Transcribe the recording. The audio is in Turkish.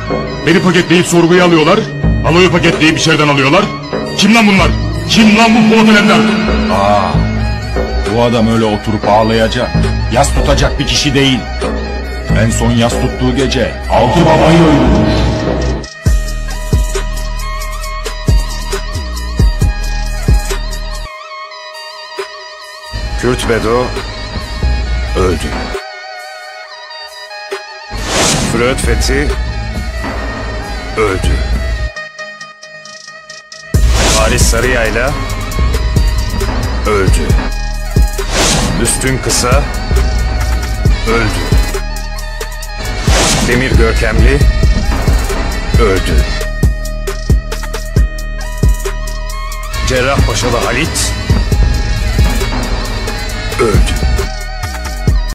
Beni paketleyip sorguya alıyorlar. Aloyu paketleyip içeriden alıyorlar. Kim lan bunlar? Kim lan bu Polat Alemdar? Bu adam öyle oturup ağlayacak, yas tutacak bir kişi değil. En son yas tuttuğu gece 6 babayı öldürmüş. Kürt Bedo öldü. Freud Fethi öldü. Halis Sarıyayla öldü. Üstün Kısa öldü. Demir Görkemli öldü. Cerrahpaşalı Halit öldü.